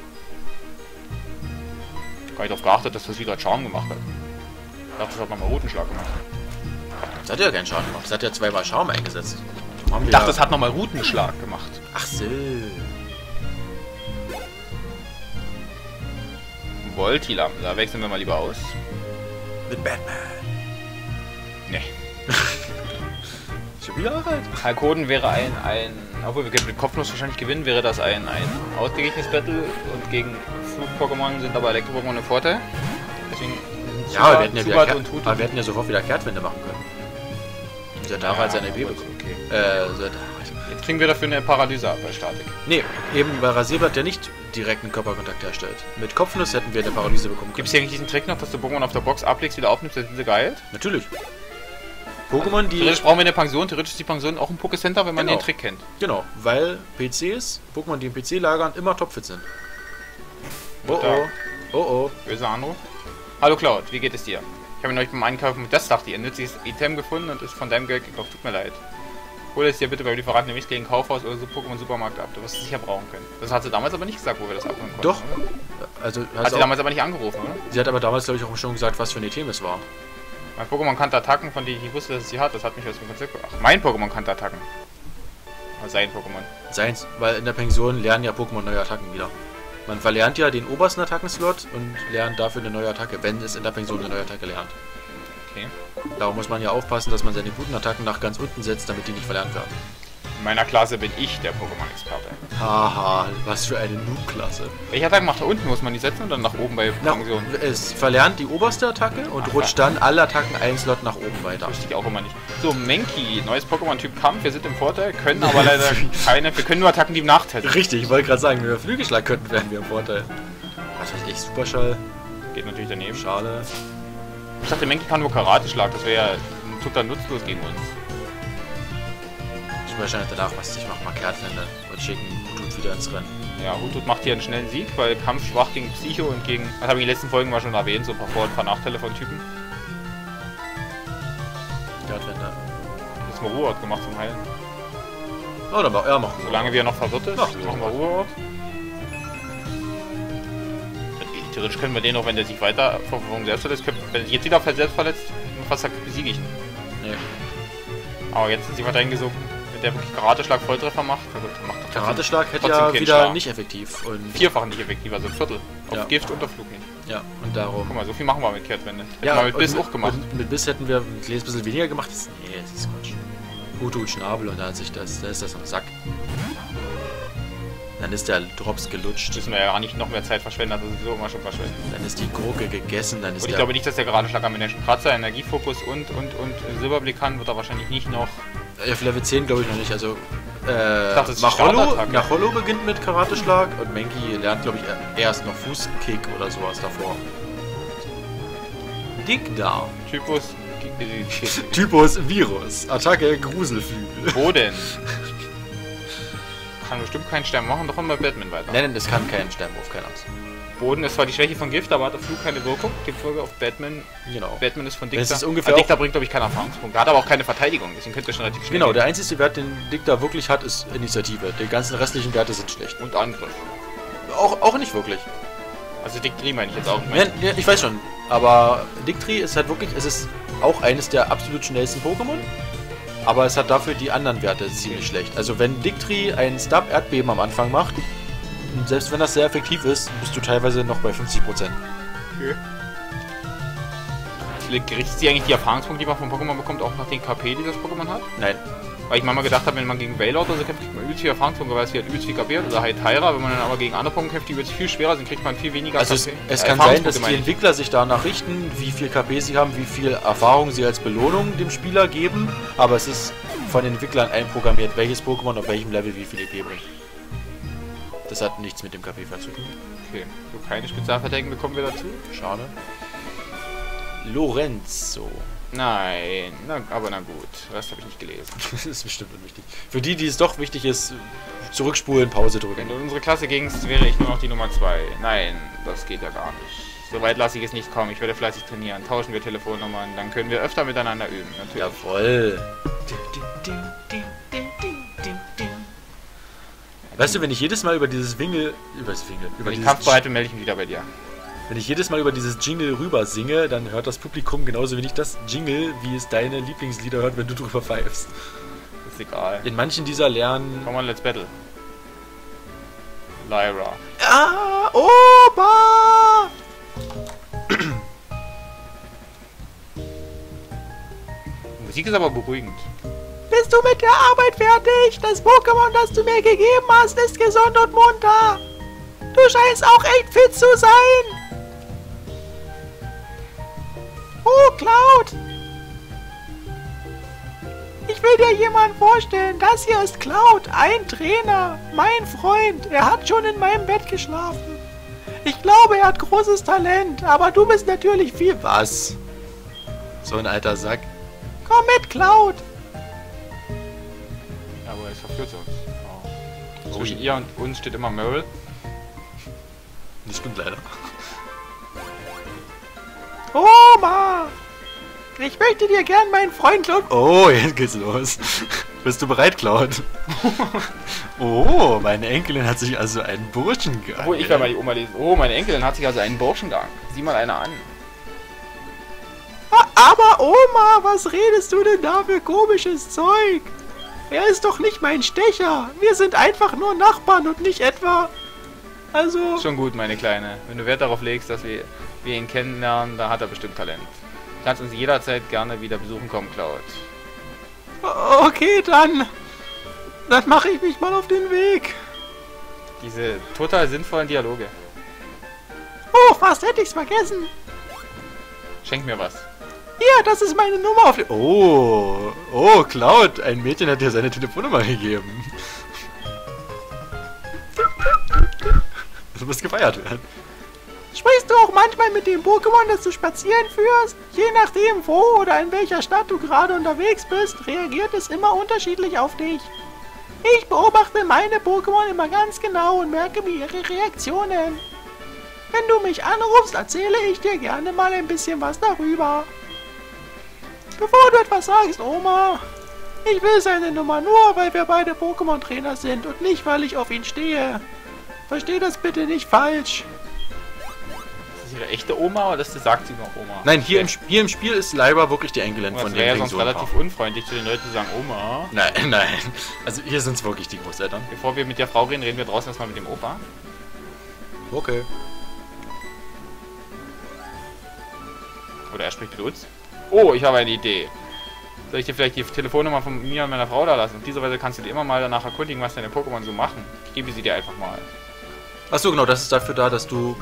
Gar nicht darauf geachtet, dass das wieder Charme gemacht hat. Ich dachte, das hat nochmal Routenschlag gemacht. Das hat ja keinen Schaden gemacht. Das hat ja zweimal Charme eingesetzt. Darum haben wir Ich dachte, ja- das hat nochmal Routenschlag gemacht. Ach so. Voltilam, da wechseln wir mal lieber aus. Mit Batman. Nee. Schon wieder alt. Halkoden wäre ein, ein, obwohl wir können mit Kopfnuss wahrscheinlich gewinnen, wäre das ein, ein ausgeglichenes Battle und gegen Flug-Pokémon sind aber Elektro-Pokémon ein Vorteil. Deswegen Ja, aber wir hätten ja, wieder Zubat Kehr- und Hut aber wir hätten ja sofort wieder Kehrtwende machen können. Dieser Tag hat seine Webe bekommen. Okay. Äh, so, Jetzt kriegen wir dafür eine Paralyse ab bei Statik. nee, eben weil Rasierblatt ja nicht direkten Körperkontakt herstellt. Mit Kopfnuss hätten wir eine Paralyse bekommen können. Gibt es hier eigentlich diesen Trick noch, dass du Pokémon auf der Box ablegst, wieder aufnimmst, dann sind sie geheilt? Natürlich. Pokémon, die... Theoretisch brauchen wir eine Pension, theoretisch ist die Pension auch ein Pokécenter, wenn man Genau. den Trick kennt. Genau, weil P Cs, Pokémon, die im P C lagern, immer topfit sind. Oh Da. oh. Oh oh. Böser Anruf. Hallo Cloud, wie geht es dir? Ich habe neulich beim Einkaufen mit das dachte, ihr nützliches Item gefunden und ist von deinem Geld gekauft. Tut mir leid. Hol es dir bitte beim Lieferanten nämlich gegen Kaufhaus oder so Pokémon Supermarkt ab. Du wirst es sicher brauchen können. Das hat sie damals aber nicht gesagt, wo wir das abholen konnten. Doch. Oder? Also, Hat hast sie auch, damals aber nicht angerufen, oder? sie hat aber damals, glaube ich, auch schon gesagt, was für ein Item es war. Mein Pokémon kannte Attacken, von denen ich nicht wusste, dass es sie hat. Das hat mich aus dem Konzept gebracht. Mein Pokémon kannte Attacken. Oder sein Pokémon. Seins, weil in der Pension lernen ja Pokémon neue Attacken wieder. Man verlernt ja den obersten Attackenslot und lernt dafür eine neue Attacke, wenn es in der Pension eine neue Attacke lernt. Okay. Darum muss man ja aufpassen, dass man seine guten Attacken nach ganz unten setzt, damit die nicht verlernt werden. In meiner Klasse bin ich der Pokémon-Experte. Haha, was für eine Noob-Klasse. Welche Attacken macht er unten? Muss man die setzen oder nach oben bei Na, Pension? es verlernt die oberste Attacke und Ach, rutscht dann alle Attacken einen Slot nach oben weiter. Wusste ich auch immer nicht. So, Mankey, neues Pokémon-Typ Kampf. Wir sind im Vorteil, können aber leider keine. Wir können nur Attacken, die im Nachteil sind. Richtig, ich wollte gerade sagen, wenn wir Flügelschlag könnten, wären wir im Vorteil. Was weiß ich, Superschall, Geht natürlich daneben. Schale. Ich dachte, Mankey kann nur Karate-Schlag. Das wäre ja total nutzlos gegen uns. Ich wahrscheinlich danach, was ich mache, mal Kehrtwende und schicken Hutut wieder ins Rennen. Ja, Hutut macht hier einen schnellen Sieg, weil Kampf schwach gegen Psycho und gegen. Das habe ich in den letzten Folgen mal schon erwähnt, so ein paar Vor- und ein paar Nachteile von Typen. Kehrtwende. Jetzt mal Ruheort gemacht zum Heilen. Oh, dann mach, ja, machen wir. Solange wie er noch verwirrt ist, Ach, machen wir Ruheort. Theoretisch können wir den auch, wenn der sich weiter vor Verwirrung selbst verletzt, können, wenn er sich jetzt wieder selbst verletzt, fast besiege ich ihn. Nee. Aber jetzt sind sie weiter hingesunken, wenn der wirklich Karateschlag Volltreffer macht. Na gut, macht er trotzdem- Karateschlag hätte trotzdem ja keinen wieder Schlag. nicht effektiv. Und Vierfach nicht effektiv, also ein Viertel. Auf Ja. Gift und auf Flug nicht. ja, und darum. Guck mal, so viel machen wir mit Kehrtwende. Hätten Ja, wir mit und Biss auch gemacht. Und mit Biss hätten wir ein kleines bisschen weniger gemacht. Das, nee, das ist Quatsch. Hutut Schnabel und dann hat sich das, dann ist das am Sack. Dann ist der Drops gelutscht. Müssen wir ja gar nicht noch mehr Zeit verschwenden, also sowieso immer schon verschwenden. Dann ist die Gurke gegessen, dann ist Und ich der... glaube nicht, dass der Karateschlag am Menschen Kratzer, Energiefokus und, und, und Silberblick kann, wird er wahrscheinlich nicht noch. Auf Level zehn glaube ich noch nicht, also... Äh, dachte, das ist die Macholo, Startattacke. Macholo beginnt mit Karateschlag und Mankey lernt glaube ich erst noch Fußkick oder sowas davor. Digda. Typus. Typus Virus. Attacke Gruselflügel. Boden. Kann bestimmt keinen Stern machen, doch immer Batman weiter. Nein, nein, es kann kein Sternwurf, keine Angst. Boden ist zwar die Schwäche von Gift, aber hat auf Flug keine Wirkung. Demfolge auf Batman. Genau. Batman ist von Das Dicta. ist ungefähr Ah, Dicta auch- bringt, glaube ich, keinen Erfahrungspunkt. Er hat aber auch keine Verteidigung, deswegen könnte er schon relativ schnell Genau, gehen. der einzige Wert, den Digda wirklich hat, ist Initiative. Die ganzen restlichen Werte sind schlecht. Und Angriff. Auch, auch nicht wirklich. Also Dictri meine ich jetzt auch nicht. Ja, ja, ich weiß schon, aber Dictri ist halt wirklich, es ist auch eines der absolut schnellsten Pokémon, aber es hat dafür die anderen Werte ziemlich schlecht. Also wenn Dictri ein Stab-Erdbeben am Anfang macht, und selbst wenn das sehr effektiv ist, bist du teilweise noch bei fünfzig Prozent. richtet sich eigentlich die Erfahrungspunkte, die man von Pokémon bekommt, auch nach den K P, die das Pokémon hat? Nein. Weil ich manchmal gedacht habe, wenn man gegen Wailord oder so kämpft, kriegt man übelst viel Erfahrungspunkte, weil es halt übelst viel K P hat. Oder halt Tyra, wenn man dann aber gegen andere Pokémon kämpft, die übelst viel schwerer sind, kriegt man viel weniger also K P. Es, es äh, kann sein, dass die meine ich. Entwickler sich danach richten, wie viel K P sie haben, wie viel Erfahrung sie als Belohnung dem Spieler geben. Aber es ist von den Entwicklern einprogrammiert, welches Pokémon auf welchem Level wie viel E P bringt. Das hat nichts mit dem K P zu tun. Okay, so keine Spezialverteidigung bekommen wir dazu. Schade. Lorenzo. Nein, na, aber na gut, das habe ich nicht gelesen. Das ist bestimmt unwichtig. Für die, die es doch wichtig ist, zurückspulen, Pause drücken. Wenn du in unsere Klasse gingst, wäre ich nur noch die Nummer zwei. Nein, das geht ja gar nicht. So weit lasse ich es nicht kommen. Ich werde fleißig trainieren. Tauschen wir Telefonnummern, dann können wir öfter miteinander üben. Natürlich. Jawoll. Weißt du, wenn ich jedes Mal über dieses Wingel, über das Wingel, über Wenn ich dieses kampfbereit bin, melde ich mich wieder bei dir. Wenn ich jedes Mal über dieses Jingle rüber singe, dann hört das Publikum genauso wenig das Jingle, wie es deine Lieblingslieder hört, wenn du drüber pfeifst. Ist egal. In manchen dieser lernen... Komm on, let's battle. Lyra. Ah, Opa! Musik ist aber beruhigend. Bist du mit der Arbeit fertig? Das Pokémon, das du mir gegeben hast, ist gesund und munter. Du scheinst auch echt fit zu sein. Oh, Cloud! Ich will dir jemanden vorstellen. Das hier ist Cloud, ein Trainer, mein Freund. Er hat schon in meinem Bett geschlafen. Ich glaube, er hat großes Talent, aber du bist natürlich viel... Was? So ein alter Sack. Komm mit, Cloud. Ja, aber es verführt uns. Oh. Zwischen ihr und uns steht immer Meryl. Das stimmt leider. Oma! Ich möchte dir gern meinen Freund Cloud... Oh, jetzt geht's los. Bist du bereit, Cloud? Oh, meine Enkelin hat sich also einen Burschen geangelt. Oh, ich werde mal die Oma lesen. Oh, meine Enkelin hat sich also einen Burschen geangelt. Sieh mal einer an. Aber Oma, was redest du denn da für komisches Zeug? Er ist doch nicht mein Stecher. Wir sind einfach nur Nachbarn und nicht etwa... Also... Schon gut, meine Kleine. Wenn du Wert darauf legst, dass wir, wir ihn kennenlernen, da hat er bestimmt Talent. Du kannst uns jederzeit gerne wieder besuchen kommen, Cloud. Okay, dann... Dann mache ich mich mal auf den Weg. Diese total sinnvollen Dialoge. Oh, fast hätte ich's vergessen. Schenk mir was. Hier, das ist meine Nummer auf... Oh, oh, Cloud, ein Mädchen hat dir seine Telefonnummer gegeben. Du musst gefeiert werden. Sprichst du auch manchmal mit dem Pokémon, das du spazieren führst? Je nachdem, wo oder in welcher Stadt du gerade unterwegs bist, reagiert es immer unterschiedlich auf dich. Ich beobachte meine Pokémon immer ganz genau und merke mir ihre Reaktionen. Wenn du mich anrufst, erzähle ich dir gerne mal ein bisschen was darüber. Bevor du etwas sagst, Oma, ich will seine Nummer nur, weil wir beide Pokémon-Trainer sind und nicht, weil ich auf ihn stehe. Versteh das bitte nicht falsch. Ist das ihre echte Oma oder das sagt sie noch Oma? Nein, hier, im, hier im Spiel ist Lyra wirklich die Enkelin Das von wäre ja dem sonst Ringsohn. relativ unfreundlich zu den Leuten zu sagen, Oma. Nein, nein. Also hier sind es wirklich die Großeltern. Bevor wir mit der Frau reden, reden wir draußen erstmal mit dem Opa. Okay. Oder er spricht mit uns. Oh, ich habe eine Idee. Soll ich dir vielleicht die Telefonnummer von mir und meiner Frau da lassen? Auf diese Weise kannst du dir immer mal danach erkundigen, was deine Pokémon so machen. Ich gebe sie dir einfach mal. Achso, genau, das ist dafür da, dass du...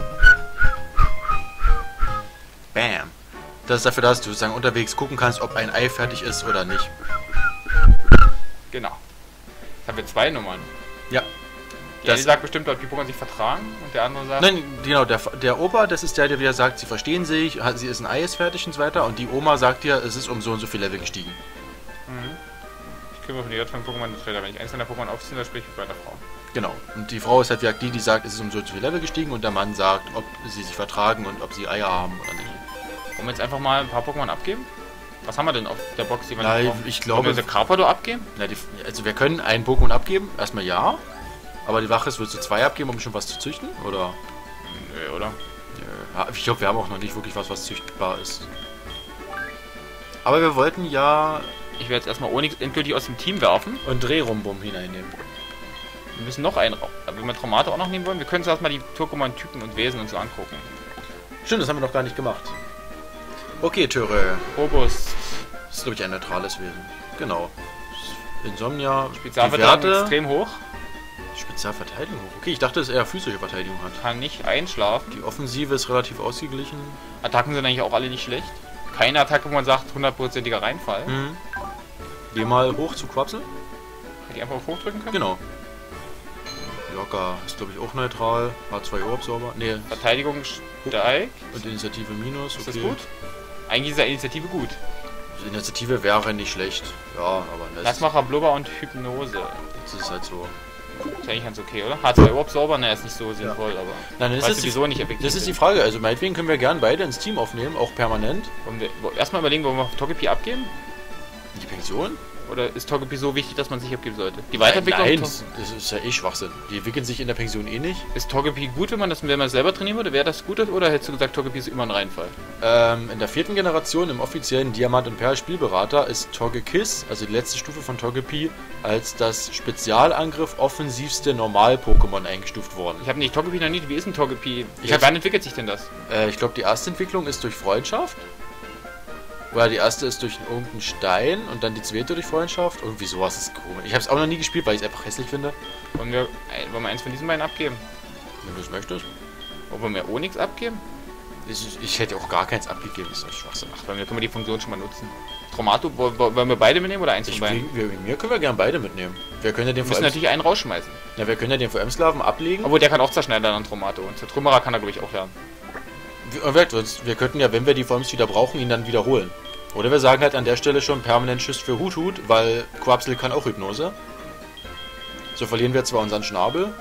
Bam. Das ist dafür da, dass du sozusagen unterwegs gucken kannst, ob ein Ei fertig ist oder nicht. Genau. Jetzt haben wir zwei Nummern. Ja. Die Das- eine sagt bestimmt, ob die Pokémon sich vertragen und der andere sagt... Nein, genau, der, der Opa, das ist der, der wieder sagt, sie verstehen sich, hat- sie ist ein Ei ist fertig und so weiter. Und die Oma sagt dir, es ist um so und so viel Level gestiegen. Mhm. Ich kümmere mich jetzt von Pokémon-Trainer. Wenn ich eins meiner Pokémon aufziehe, dann spreche ich mit meiner Frau. Genau. Und die Frau ist halt wie gesagt die, die sagt, es ist um so und so viel Level gestiegen. Und der Mann sagt, ob sie sich vertragen und ob sie Eier haben oder nicht. Wollen wir jetzt einfach mal ein paar Pokémon abgeben? Was haben wir denn auf der Box, die wir Na, noch brauchen? ich Wollen wir glaube... diese Carpador abgeben? Na, die, also wir können einen Pokémon abgeben, erstmal ja. Aber die Wache ist, willst du zwei abgeben, um schon was zu züchten? Oder? Nö, oder? Ja, ich glaube, wir haben auch noch nicht wirklich was, was züchtbar ist. Aber wir wollten ja... Ich werde jetzt erstmal Onyx endgültig aus dem Team werfen. Und Drehrumbum hineinnehmen. Wir müssen noch einen raus. Wenn wir Traumate auch noch nehmen wollen, wir können uns erstmal die Pokémon-Typen und Wesen und so angucken. Stimmt, das haben wir noch gar nicht gemacht. Okay, Töre. Robust. Das ist, glaube ich, ein neutrales Wesen. Genau. Insomnia. Die Spezialverteidigung Werte. extrem hoch. Spezialverteidigung. Okay, ich dachte, dass er physische Verteidigung hat. Kann nicht einschlafen. Die Offensive ist relativ ausgeglichen. Attacken sind eigentlich auch alle nicht schlecht. Keine Attacke, wo man sagt, hundertprozentiger Reinfall. Mhm. Geh mal hoch zu Quapsel. Hätte ich einfach auf hochdrücken können? Genau. Locker ist, glaube ich, auch neutral. H zwei O-Absorber. Nee. Verteidigung steigt. Und Initiative minus. Ist Okay. das gut? Eigentlich ist ja Initiative gut. Die Initiative wäre nicht schlecht. Ja, aber das, Lassmacher, Blubber und Hypnose. das ist halt so. Ist eigentlich ganz okay, oder? H zwei O-Absorber, ne, ist nicht so sinnvoll, aber. Nein, das weil ist, sowieso die, nicht effektiv das ist die sind. Frage. Also meinetwegen können wir gern beide ins Team aufnehmen, auch permanent. Wollen wir erstmal überlegen, wollen wir auf Togepi abgeben? Die Pension? Oder ist Togepi so wichtig, dass man sich abgeben sollte? Die Weiterentwicklung. Nein, das ist ja eh Schwachsinn. Die entwickeln sich in der Pension eh nicht. Ist Togepi gut, wenn man das, wenn man es selber trainieren würde? Wäre das gut oder hättest du gesagt, Togepi ist immer ein Reinfall? Ähm, in der vierten Generation im offiziellen Diamant- und Perl-Spielberater ist Togekiss, also die letzte Stufe von Togepi, als das Spezialangriff offensivste Normal-Pokémon eingestuft worden. Ich habe nicht Togepi noch nie. Wie ist ein Togepi? Ich Ja, hab's- wann entwickelt sich denn das? Äh, ich glaube, die erste Entwicklung ist durch Freundschaft. Oder die erste ist durch irgendeinen Stein und dann die zweite durch Freundschaft. Irgendwie sowas ist komisch. Ich habe es auch noch nie gespielt, weil ich es einfach hässlich finde. Wollen wir, ein- wollen wir eins von diesen beiden abgeben? Wenn du es möchtest. Wollen wir Onyx abgeben? Ich, ich hätte auch gar keins abgegeben, das ist doch Schwachsinn. Ach, dann können wir die Funktion schon mal nutzen. Tromato, wo- wo- wollen wir beide mitnehmen oder eins Ich, von beiden? wir, mir können wir gern beide mitnehmen. Wir können ja den Wir müssen V M natürlich einen rausschmeißen. ja, wir können ja den V M-Sklaven ablegen. Obwohl, der kann auch zerschneidern an Tromato. Und Zertrümmerer kann er, glaube ich, auch lernen. Wir, wir, wir könnten ja, wenn wir die V Ms wieder brauchen, ihn dann wiederholen. Oder wir sagen halt an der Stelle schon permanent Tschüss für Hut-Hut, weil Quapsel kann auch Hypnose. So verlieren wir zwar unseren Schnabel.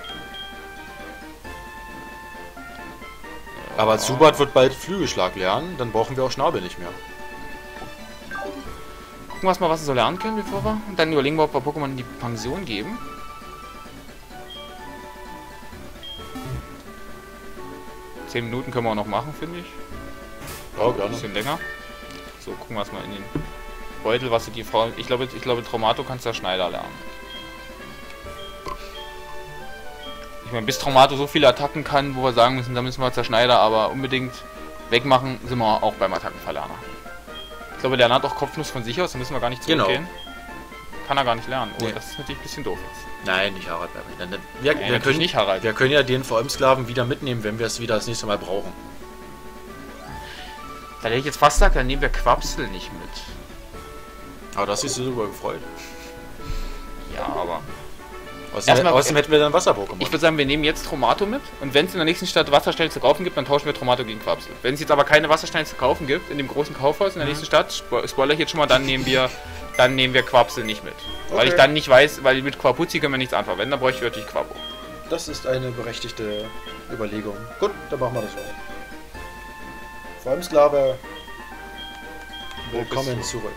Aber Zubat wird bald Flügelschlag lernen, dann brauchen wir auch Schnabel nicht mehr. Gucken wir erst mal, was er so lernen können, bevor wir. Und dann überlegen wir, ob wir Pokémon die Pension geben. Zehn Minuten können wir auch noch machen, finde ich. Ja, Ein gerne. bisschen länger. So, gucken wir erstmal in den Beutel, was die Frau. Ich glaube, ich glaube, Traumato kannst du ja Schneider lernen. Ich meine, bis Traumato so viele Attacken kann, wo wir sagen müssen, da müssen wir Zerschneider, aber unbedingt wegmachen, sind wir auch beim Attackenverlerner. Ich glaube, der lernt auch Kopfnuss von sich aus, da müssen wir gar nicht Genau. zurückgehen. Kann er gar nicht lernen. Oh, Nee. das ist natürlich ein bisschen doof jetzt. Nein, nicht Harald Berber. Dann- dann- Wir, Nein, wir, natürlich können, nicht Harald. wir können ja den V M-Sklaven wieder mitnehmen, wenn wir es wieder das nächste Mal brauchen. Da hätte ich jetzt fast gesagt, dann nehmen wir Quapsel nicht mit. Aber das ist so darüber gefreut. Ja, aber... Außerdem, Erstmal- außerdem hätten wir dann Wasser-Pokémon. Ich würde sagen, wir nehmen jetzt Tromato mit und wenn es in der nächsten Stadt Wassersteine zu kaufen gibt, dann tauschen wir Tromato gegen Quapsel. Wenn es jetzt aber keine Wassersteine zu kaufen gibt, in dem großen Kaufhaus in der nächsten Stadt, spo spoiler ich jetzt schon mal, dann nehmen wir dann nehmen wir Quapsel nicht mit. Weil Okay. ich dann nicht weiß, weil mit Quapuzzi können wir nichts anfangen. Wenn, dann bräuchte ich wirklich Quapo. Das ist eine berechtigte Überlegung. Gut, dann machen wir das so. V M-Sklave, willkommen bist du? zurück.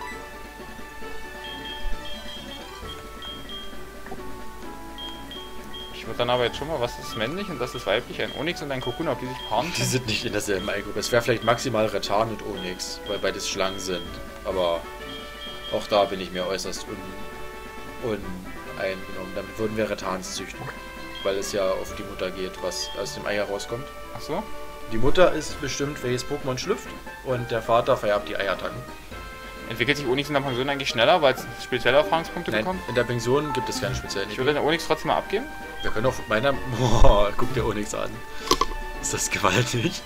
Ich würde dann aber jetzt schon mal, was ist männlich und das ist weiblich, ein Onyx und ein Kokuna, ob die sich paaren Die können. sind nicht in derselben Eigengruppe. Es wäre vielleicht maximal Rattan und Onyx, weil beides Schlangen sind. Aber auch da bin ich mir äußerst un uneingenommen. Damit würden wir Rattans züchten. Weil es ja auf die Mutter geht, was aus dem Ei herauskommt. Achso. Die Mutter ist bestimmt, welches Pokémon schlüpft. Und der Vater vererbt die Eiattacken. Entwickelt sich Onyx in der Pension eigentlich schneller, weil es spezielle Erfahrungspunkte Nein, bekommt? in der Pension gibt es keine speziellen. Ich würde den Onyx trotzdem mal abgeben. Wir können auch meiner... Boah, guck dir Onyx an. Ist das gewaltig?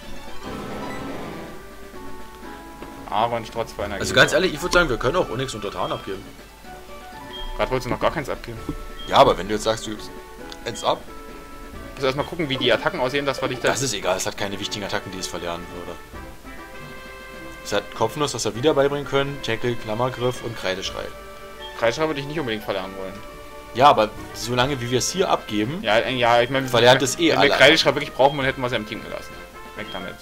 Aaron trotz für einer Also ganz ehrlich, ich würde sagen, wir können auch Onyx und Rattan abgeben. Gerade wolltest du noch gar keins abgeben. Ja, aber wenn du jetzt sagst, du gibst eins ab... Also erstmal gucken, wie die Attacken aussehen, dass wir dich da... Das ist egal, es hat keine wichtigen Attacken, die es verlernen würde. Es hat Kopfnuss, was wir wieder beibringen können, Tackle, Klammergriff und Kreideschrei. Kreischer würde ich nicht unbedingt verlernen wollen. Ja, aber solange wie wir es hier abgeben, Ja, äh, ja, ich meine... Verlernt es eh Wenn alle. wir Kreideschrei wirklich brauchen, dann hätten wir es ja im Team gelassen. Weg damit.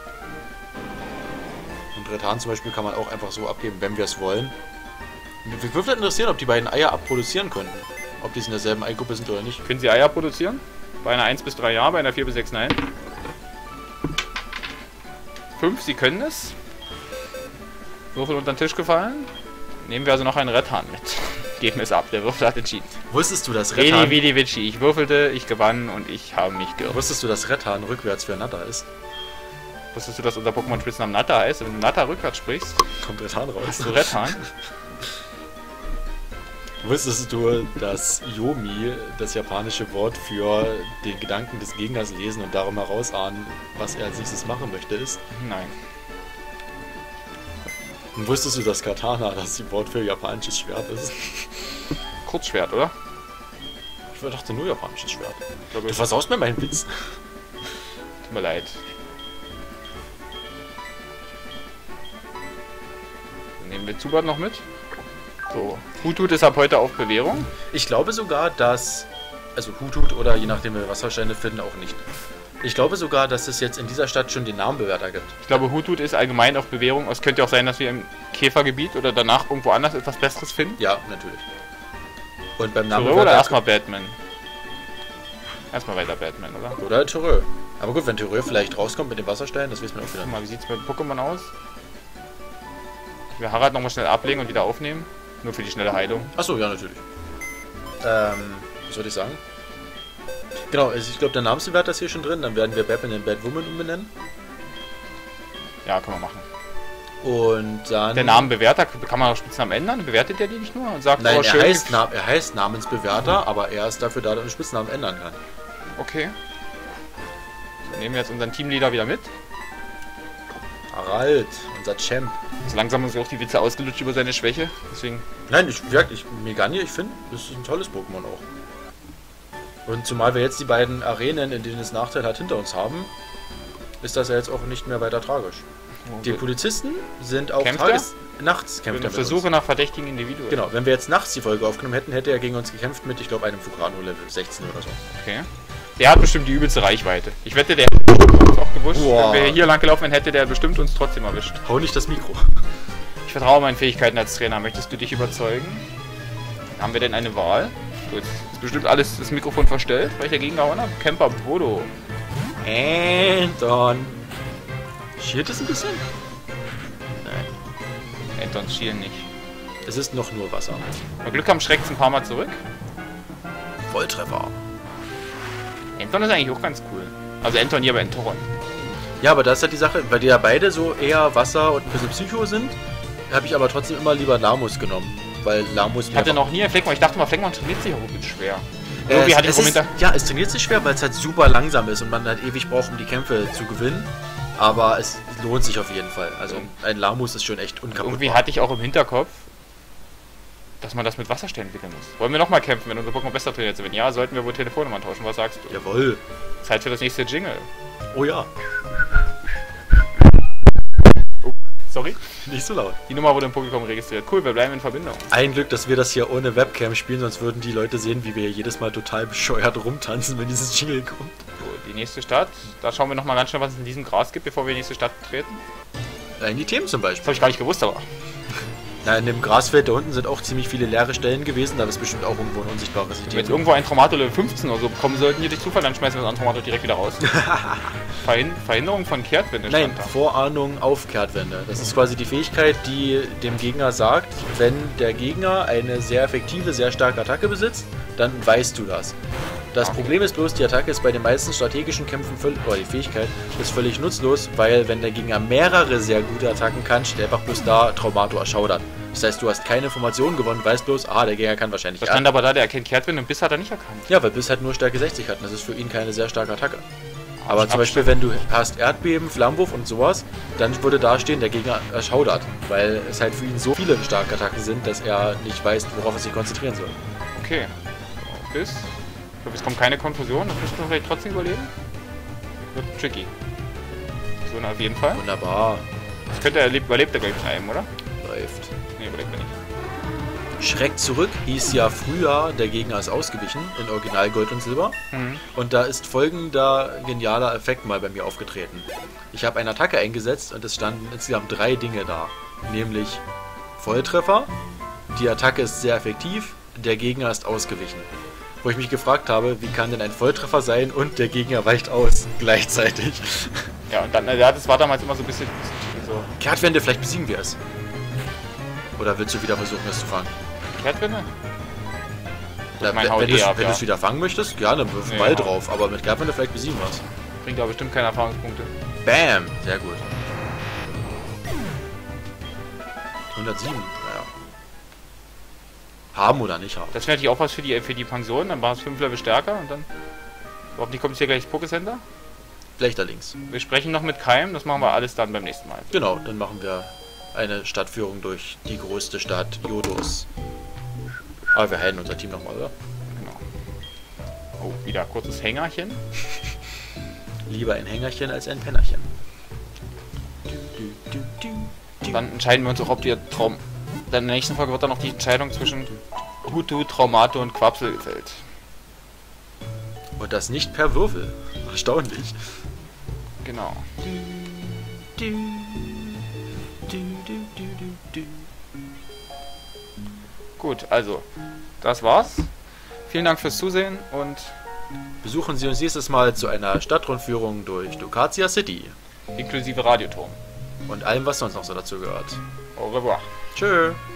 und Rattan zum Beispiel kann man auch einfach so abgeben, wenn wir es wollen. Mich würde interessieren, ob die beiden Eier abproduzieren könnten. Ob die in derselben Eigruppe sind oder nicht. Können Sie Eier produzieren? Bei einer eins bis drei ja, bei einer vier bis sechs nein. fünf, Sie können es. Würfel unter den Tisch gefallen. Nehmen wir also noch einen Rattan mit. Geben es ab, der Würfel hat entschieden. Wusstest du, dass Redi Rattan, Vidi Vici. Ich würfelte, ich gewann und ich habe mich geirrt. wusstest du, dass Rattan rückwärts für Natter ist? Wusstest du, dass unser Pokémon-Spitznamen Natter heißt? Wenn du Natter rückwärts sprichst, Kommt Rethan raus. hast du Rethan. Wusstest du, dass Yomi das japanische Wort für den Gedanken des Gegners lesen und darum herausahnen, was er als nächstes machen möchte, ist? Nein. Und wusstest du, dass Katana das Wort für japanisches Schwert ist? Kurzschwert, oder? Ich dachte nur japanisches Schwert. Ich glaube, Du es versaust mir meinen Witz. tut mir leid. Dann nehmen wir Zubat noch mit. So. Hutut ist ab heute auf Bewährung. Ich glaube sogar, dass... Also Hutut oder je nachdem wir Wassersteine finden, auch nicht. Ich glaube sogar, dass es jetzt in dieser Stadt schon den Namenbewerter gibt. Ich glaube, Hutut ist allgemein auf Bewährung. Es könnte auch sein, dass wir im Käfergebiet oder danach irgendwo anders etwas Besseres finden. Ja, natürlich. Und beim Terrell Namenbewerter... oder erstmal Batman? Erstmal weiter Batman, oder? Oder Terrell. Aber gut, wenn Terrell vielleicht rauskommt mit dem Wasserstein, das wissen wir auch wieder. Guck mal, wie sieht es mit Pokémon aus? Wir Harald nochmal schnell ablegen und wieder aufnehmen. Nur für die schnelle Heilung. Achso, ja, natürlich. Ähm, was soll ich sagen? Genau, also ich glaube, der Namensbewerter ist hier schon drin. Dann werden wir Batman in Batwoman umbenennen. Ja, können wir machen. Und dann... Der Namenbewerter, kann man auch Spitznamen ändern? Bewertet der die nicht nur? Und sagt, Nein, oh, er, schön. heißt, Na er heißt Namensbewerter, aber er ist dafür da, dass er den Spitznamen ändern kann. Okay. Dann nehmen wir jetzt unseren Teamleader wieder mit. Harald, unser Champ. So langsam haben uns auch die Witze ausgelutscht über seine Schwäche. Deswegen. Nein, ich wirklich, Megani, ich finde, das ist ein tolles Pokémon auch. Und zumal wir jetzt die beiden Arenen, in denen es Nachteil hat, hinter uns haben, ist das ja jetzt auch nicht mehr weiter tragisch. Die Polizisten sind auch Kämpft tages nachts Ich kämpft bin er auf mit der Suche uns. nach verdächtigen Individuen. Genau, wenn wir jetzt nachts die Folge aufgenommen hätten, hätte er gegen uns gekämpft mit, ich glaube, einem Fugano-Level sechzehn oder so. Okay. Der hat bestimmt die übelste Reichweite. Ich wette, der hätte uns auch gewusst. Boah. Wenn wir hier lang gelaufen wären, hätte der bestimmt uns trotzdem erwischt. Hau nicht das Mikro. Ich vertraue meinen Fähigkeiten als Trainer. Möchtest du dich überzeugen? Haben wir denn eine Wahl? So, jetzt ist bestimmt alles das Mikrofon verstellt, weil ich dagegen gehauen habe. Camper Bodo. Anton. Schielt es ein bisschen? Nein. Antons schielen nicht. Es ist noch nur Wasser. Bei Glück haben schreckt es ein paar Mal zurück. Volltreffer. Anton ist eigentlich auch ganz cool. Also Anton hier bei Entoron. Ja, aber das ist halt die Sache, weil die ja beide so eher Wasser und ein bisschen Psycho sind, habe ich aber trotzdem immer lieber Lamus genommen. Weil Lamus Ich hatte noch nie einen Fleckmann. Ich dachte mal, Fleckmann trainiert sich auch wirklich schwer. Äh, Irgendwie es, hatte ich es vom ist, Hinter... ja, es trainiert sich schwer, weil es halt super langsam ist und man halt ewig braucht, um die Kämpfe zu gewinnen. Aber es lohnt sich auf jeden Fall. Also ein Lamus ist schon echt unkaputtbar. Irgendwie hatte ich auch im Hinterkopf, dass man das mit Wassersteinen entwickeln muss. Wollen wir nochmal kämpfen, wenn unser Pokémon besser trainiert sind? Wenn ja, sollten wir wohl Telefonnummern tauschen. Was sagst du? Jawohl. Zeit für das nächste Jingle. Oh ja. Sorry? Nicht so laut. Die Nummer wurde im Pokémon registriert. Cool, wir bleiben in Verbindung. Ein Glück, dass wir das hier ohne Webcam spielen, sonst würden die Leute sehen, wie wir hier jedes Mal total bescheuert rumtanzen, wenn dieses Jingle kommt. So, die nächste Stadt. Da schauen wir nochmal ganz schnell, was es in diesem Gras gibt, bevor wir in die nächste Stadt treten. In die Themen zum Das Beispiel. habe ich gar nicht gewusst, aber... Na, in dem Grasfeld da unten sind auch ziemlich viele leere Stellen gewesen, da ist bestimmt auch irgendwo ein unsichtbares Wenn wir Item. jetzt irgendwo ein Traumato Level fünfzehn oder so bekommen sollten, hier durch Zufall, dann schmeißen wir das andere Traumato direkt wieder raus. Verhin Verhinderung von Kehrtwende Nein, stand da. Vorahnung auf Kehrtwende. Das ist quasi die Fähigkeit, die dem Gegner sagt, wenn der Gegner eine sehr effektive, sehr starke Attacke besitzt, dann weißt du das. Das Okay. Problem ist bloß, die Attacke ist bei den meisten strategischen Kämpfen völlig, oder die Fähigkeit ist völlig nutzlos, weil wenn der Gegner mehrere sehr gute Attacken kann, steht einfach bloß da Traumato erschaudert. Das heißt, du hast keine Informationen gewonnen, weißt bloß, ah, der Gegner kann wahrscheinlich... Da stand aber da, der erkennt Kehrtwende und Biss hat er nicht erkannt. Ja, weil Biss halt nur Stärke sechzig hat und das ist für ihn keine sehr starke Attacke. Aber Abstand- zum Beispiel, wenn du hast Erdbeben, Flammenwurf und sowas, dann würde da stehen, der Gegner erschaudert, weil es halt für ihn so viele starke Attacken sind, dass er nicht weiß, worauf er sich konzentrieren soll. Okay. So, Biss. Ich glaube, es kommt keine Konfusion. Das müssen wir vielleicht trotzdem überleben. Wird tricky. So, na, auf jeden Fall. Wunderbar. Das könnte er, überlebt er, glaube ich, mit einem, oder? Läuft. Nee, überlebt er nicht. Schreck zurück hieß ja früher, der Gegner ist ausgewichen, in Original Gold und Silber. Mhm. Und da ist folgender genialer Effekt mal bei mir aufgetreten. Ich habe eine Attacke eingesetzt und es standen insgesamt drei Dinge da. Nämlich Volltreffer, die Attacke ist sehr effektiv, der Gegner ist ausgewichen. Wo ich mich gefragt habe, wie kann denn ein Volltreffer sein und der Gegner weicht aus gleichzeitig. Ja, und dann, ja, das war damals immer so ein bisschen so. Kehrtwende, vielleicht besiegen wir es. Oder willst du wieder versuchen, es zu fangen? Kehrtwende? Ja, mein wenn H O D wenn du ab, wenn ja. du es wieder fangen möchtest, gerne, wirf Nee, Ball ja. drauf, aber mit Kehrtwende vielleicht besiegen wir es. Bringt aber bestimmt keine Erfahrungspunkte. Bam! Sehr gut. hundertsieben, naja. Haben oder nicht haben. Das wäre natürlich auch was für die, für die Pension. Dann war es fünf Level stärker und dann... Hoffentlich kommt hier gleich das Pokécenter. Schlechter-links. Wir sprechen noch mit Keim. Das machen wir alles dann beim nächsten Mal. Genau, dann machen wir eine Stadtführung durch die größte Stadt Johtos. Aber wir heilen unser Team nochmal, oder? Genau. Oh, wieder kurzes Hängerchen. Lieber ein Hängerchen als ein Pennerchen. Dann entscheiden wir uns auch, ob die Traum... Dann in der nächsten Folge wird dann noch die Entscheidung zwischen Tutu, Traumato und Quapsel gefällt. Und das nicht per Würfel. Erstaunlich. Genau. Gut, also, das war's. Vielen Dank fürs Zusehen und besuchen Sie uns nächstes Mal zu einer Stadtrundführung durch Ducatia City. inklusive Radioturm. Und allem, was sonst noch so dazu gehört. Au revoir. Tschö.